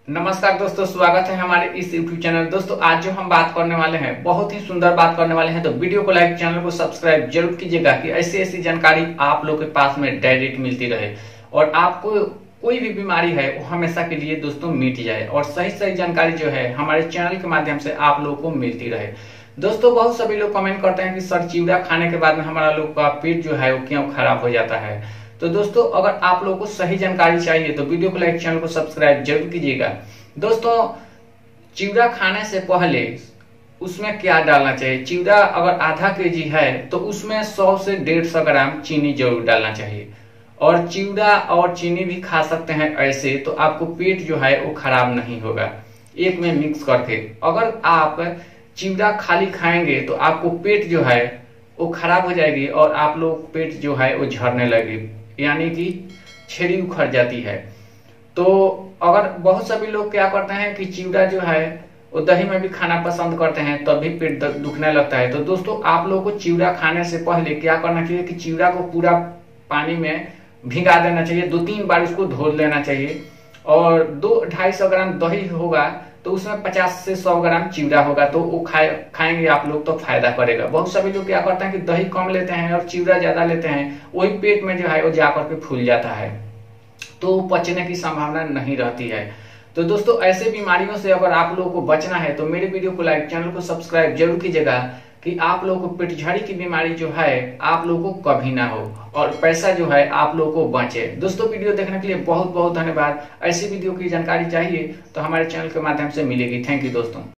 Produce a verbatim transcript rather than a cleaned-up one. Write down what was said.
नमस्कार दोस्तों, स्वागत है हमारे इस यूट्यूब चैनल। दोस्तों आज जो हम बात करने वाले हैं बहुत ही सुंदर बात करने वाले हैं, तो वीडियो को लाइक, चैनल को सब्सक्राइब जरूर कीजिएगा कि ऐसी ऐसी जानकारी आप लोग के पास में डायरेक्ट मिलती रहे और आपको कोई भी बीमारी है वो हमेशा के लिए दोस्तों मिट जाए और सही सही जानकारी जो है हमारे चैनल के माध्यम से आप लोगों को मिलती रहे। दोस्तों बहुत सभी लोग कमेंट करते हैं कि सर चिवड़ा खाने के बाद में हमारा लोग का पेट जो है वो क्यों खराब हो जाता है। तो दोस्तों अगर आप लोगों को सही जानकारी चाहिए तो वीडियो को लाइक, चैनल को सब्सक्राइब जरूर कीजिएगा। दोस्तों चिवड़ा खाने से पहले उसमें क्या डालना चाहिए? चिवड़ा अगर आधा के जी है तो उसमें सौ से डेढ़ सौ ग्राम चीनी जरूर डालना चाहिए और चिवड़ा और चीनी भी खा सकते हैं ऐसे, तो आपको पेट जो है वो खराब नहीं होगा एक में मिक्स करके। अगर आप चिवड़ा खाली खाएंगे तो आपको पेट जो है वो खराब हो जाएगी और आप लोग पेट जो है वो झड़ने लगेगी, यानी कि छेड़ी उखड़ जाती है। तो अगर बहुत सभी लोग क्या करते हैं कि चिवड़ा जो है वो दही में भी खाना पसंद करते हैं तभी तो पेट दुखने लगता है। तो दोस्तों आप लोगों को चिवड़ा खाने से पहले क्या करना चाहिए कि चिवड़ा को पूरा पानी में भिगा देना चाहिए, दो तीन बार उसको धो लेना चाहिए और दो ढाई सौ ग्राम दही होगा तो उसमें पचास से सौ ग्राम चिवड़ा होगा, तो वो खाए खाएंगे आप लोग तो फायदा करेगा। बहुत सभी लोग क्या करते हैं कि दही कम लेते हैं और चिवड़ा ज्यादा लेते हैं, वही पेट में जो है वो जाकर के फूल जाता है, तो पचने की संभावना नहीं रहती है। तो दोस्तों ऐसे बीमारियों से अगर आप लोगों को बचना है तो मेरे वीडियो को लाइक, चैनल को सब्सक्राइब जरूर कीजिएगा कि आप लोगों को पेटझड़ी की बीमारी जो है आप लोगों को कभी ना हो और पैसा जो है आप लोगों को बचे। दोस्तों वीडियो देखने के लिए बहुत बहुत धन्यवाद। ऐसी वीडियो की जानकारी चाहिए तो हमारे चैनल के माध्यम से मिलेगी। थैंक यू दोस्तों।